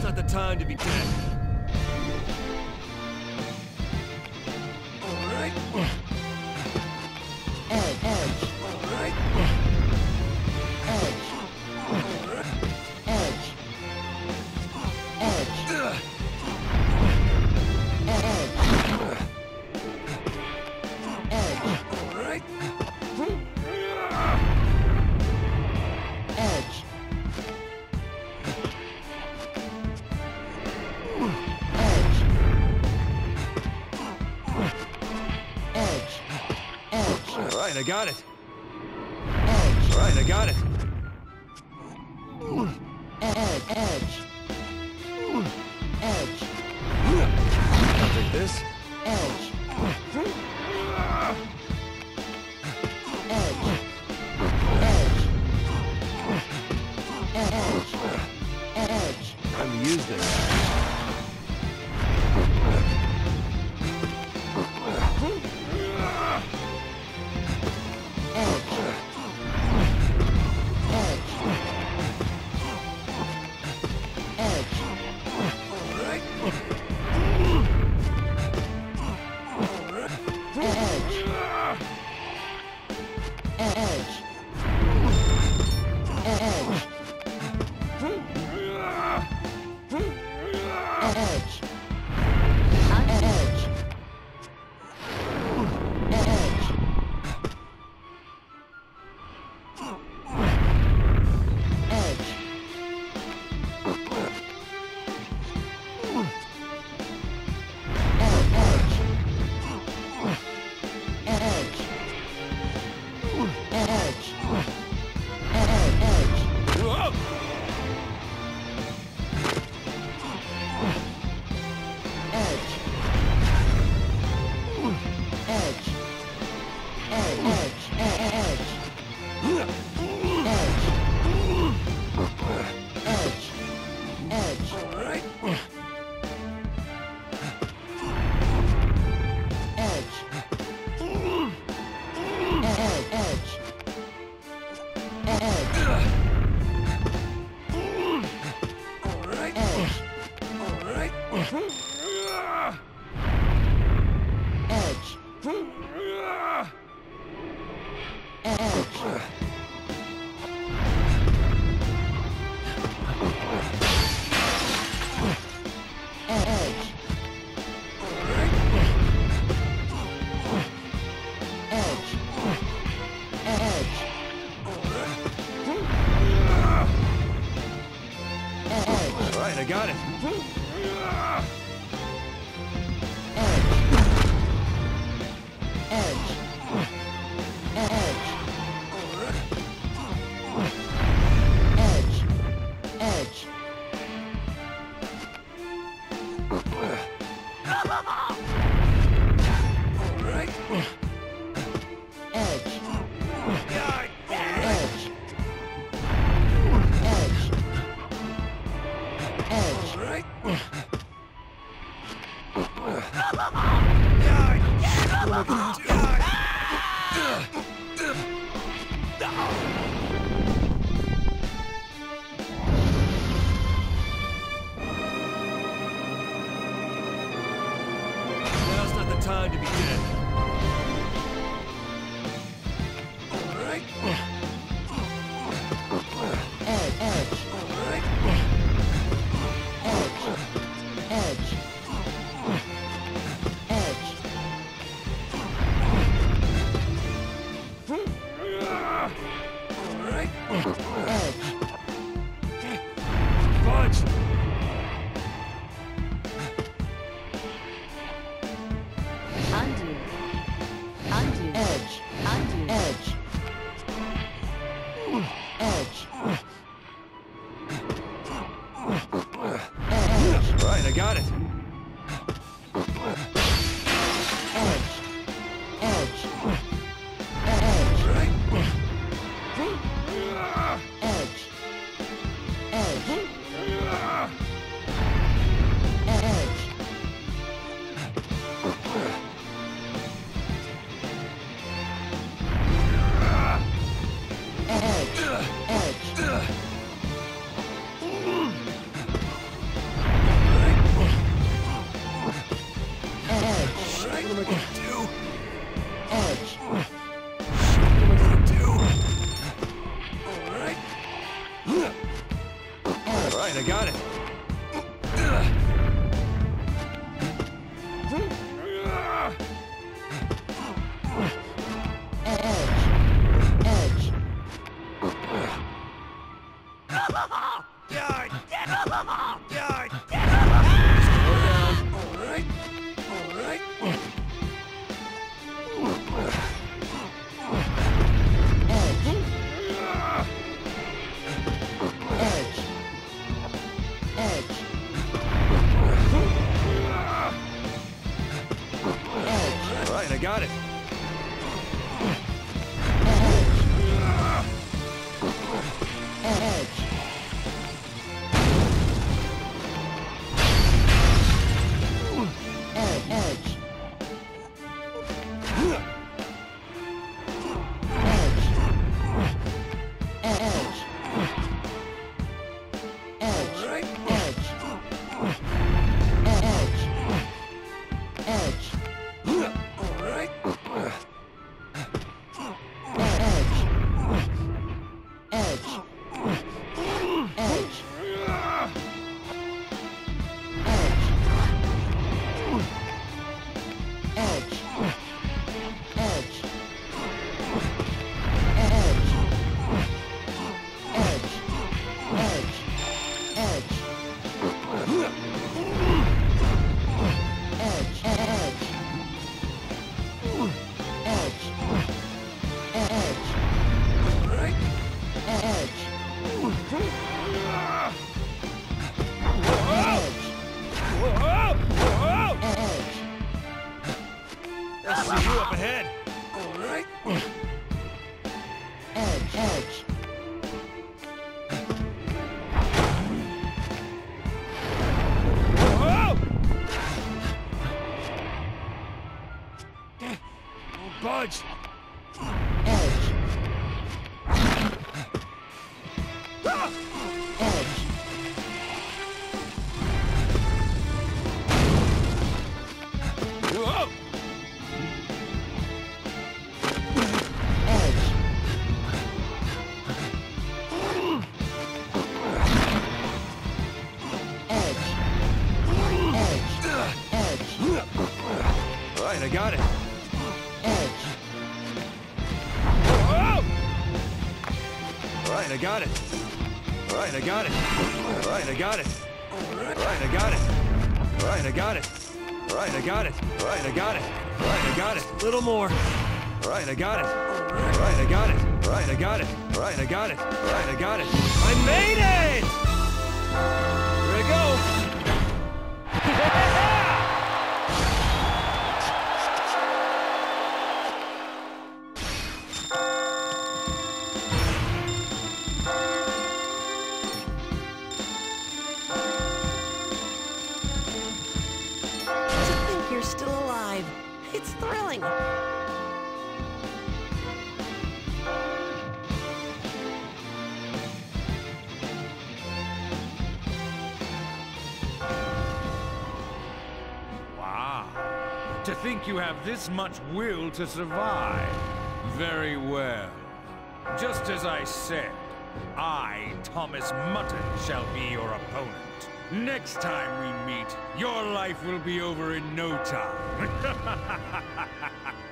not the time to be dead. All right. Edge. All right. Edge. Edge. Edge. Edge. All right. Edge. All right, I got it. Edge. All right, I got it. Edge. Edge. I'll take this. Edge. Edge. Edge. Edge. Time to use this. I got it. Now's not the time to be dead. All right. Edge. All right. Edge. All right. Edge. Punch. Undo. Undo. Edge. Undo. Edge. Edge. All right, I got it. Edge. Edge. All right. Edge. Right, I got it. Edge. Slow down. All right. All right. Right, I got it. Budge! Right, I got it. Right, I got it. Right, I got it. Right, I got it. Right, I got it. Right, I got it. Right, I got it. Right, I got it. Right, I got it. Little more. Right, I got it. Right, I got it. Right, I got it. Right, I got it. Right, I got it. I made it! Here I go. Still alive. It's thrilling. Wow. To think you have this much will to survive. Very well. Just as I said, I, Thomas Mutton, shall be your opponent. Next time we meet, your life will be over in no time.